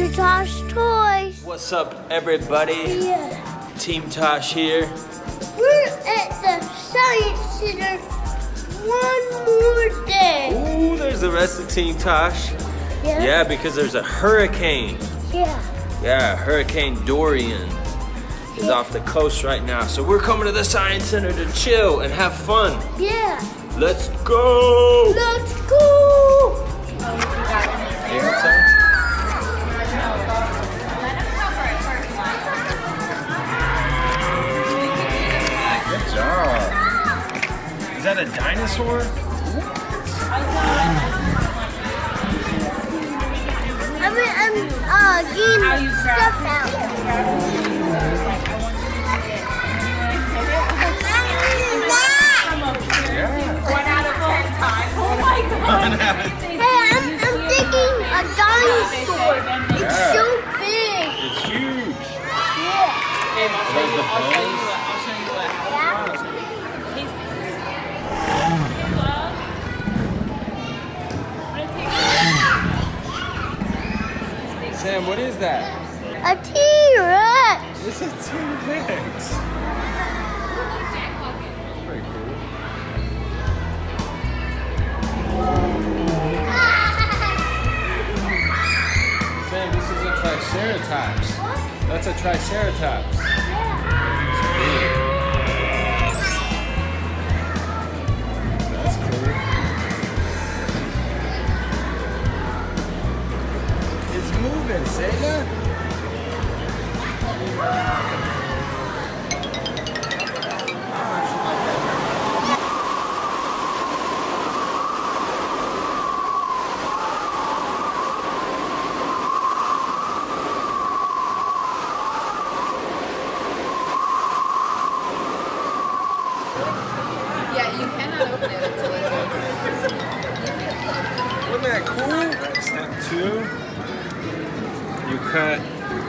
to Tosh Toys. What's up, everybody? Yeah. Team Tosh here. We're at the Science Center one more day. Ooh, there's the rest of Team Tosh. Yeah. Yeah, because there's a hurricane. Yeah. Yeah, Hurricane Dorian is off the coast right now. So we're coming to the Science Center to chill and have fun. Yeah. Let's go! Let's go! Hey, what's up? Good job. Is that a dinosaur? I'm getting stuff out. One out of 10 times. Oh my god. Hey, I'm thinking a dinosaur. It's so big. It's huge. Yeah. There's the bones. Sam, what is that? A T-Rex. This is T-Rex. Pretty cool. Sam, this is a Triceratops. That's a Triceratops. That's cool. It's moving, Sega. Yeah, you cannot open it until it's open. Wasn't that cool? Step 2. You cut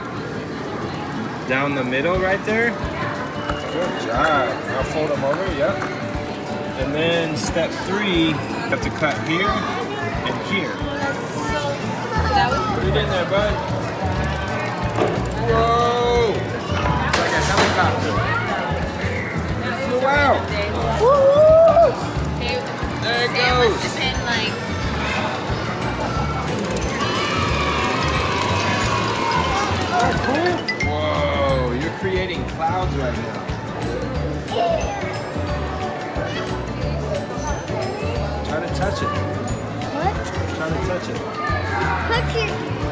down the middle right there. Good job. Now fold them over, yep. And then step 3, you have to cut here and here. Put it in there, bud. Whoa! It's like a helicopter. Wow! Woo! There it Sam goes. must have been like, Cool. Whoa, you're creating clouds right now. Try to touch it. What? Try to touch it. Touch it.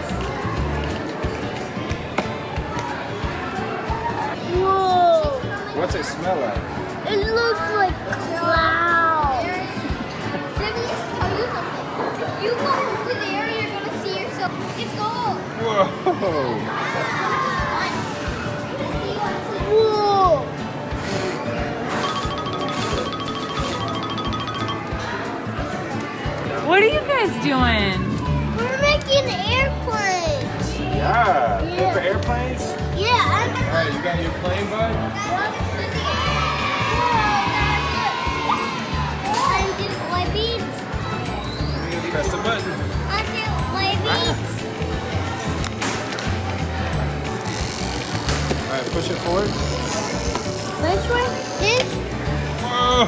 Whoa! What's it smell like? It looks like clouds. If you go over there, you're gonna see yourself. It's gold. Whoa. Whoa! what are you guys doing? We're making airplanes. Yeah. Paper airplanes? Yeah, Alright, you got your plane, bud? Press the button. Alright, push it forward. Which one? This? Whoa.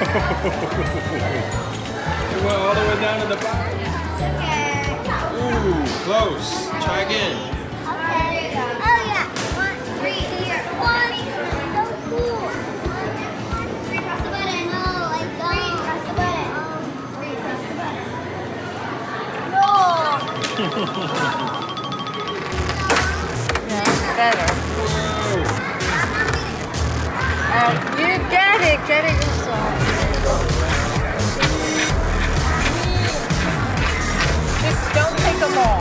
It went all the way down to the bottom. Ooh, close. Try again. Oh yeah. 1, 3, here. 1. So cool. 3, press the button. No, like 3, press the button. 3, press the button. No. That's better. You get it yourself. Just don't take them all.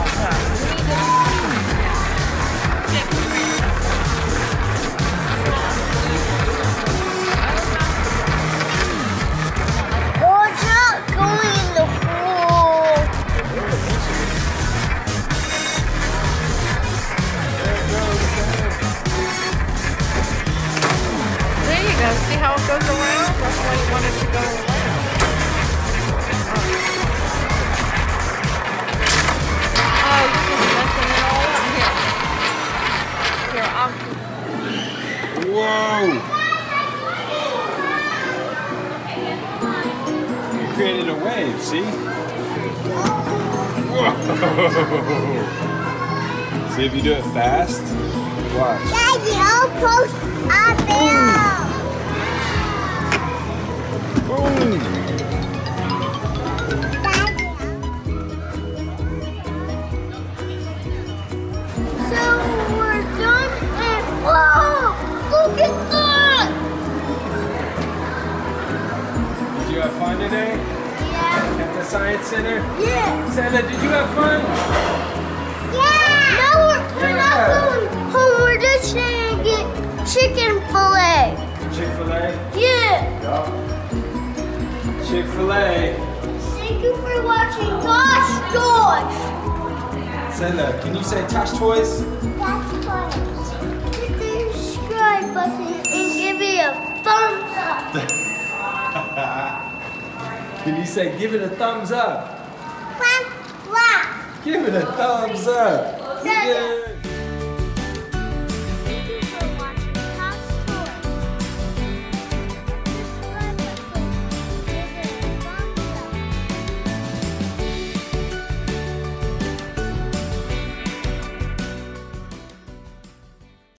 Oh, it's not going in the hole. There you go. See how it goes around? created a wave, see? Whoa. See if you do it fast. Watch. Daddy, I'll post up there. Boom. So we're done and whoa! Look at that! Did you have fun today? Yeah. At the Science Center? Yeah. Santa, did you have fun? Yeah. Now we're not going home. We're just gonna get chicken fillet. Chick-fil-A? Yeah. Yup. Chick-fil-A. Thank you for watching Tosh Toys. Santa, can you say Tosh Toys? That's fun. Hit the subscribe button and give it a thumbs up. Can you say give it a thumbs up? Quack, quack. Give it a thumbs up. Yeah. Yeah.